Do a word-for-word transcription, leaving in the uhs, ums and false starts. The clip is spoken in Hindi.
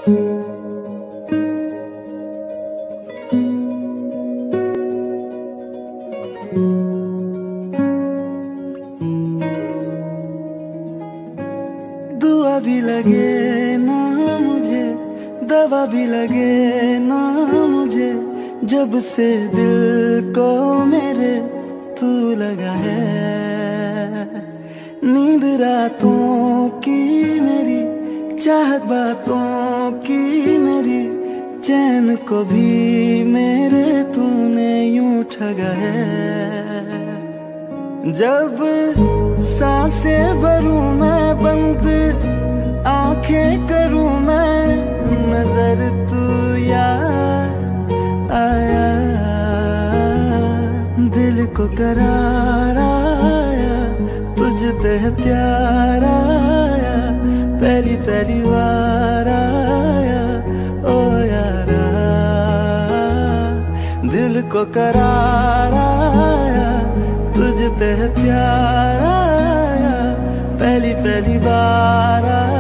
दुआ भी लगे ना मुझे, दवा भी लगे ना मुझे, जब से दिल को मेरे तू लगा है। नींद रातों की मेरी, चाहत बातों की मेरी, चैन को भी मेरे तूने यूं ठगा है। जब सांसें भरूं मैं बंद, आंखें करूं मैं नजर, तू याद आया। दिल को करार आया, तुझ पे प्यार आया, पहली पहली बार आया ओ यारा। दिल को करार आया, तुझ पे प्यार आया, पहली पहली बार आया।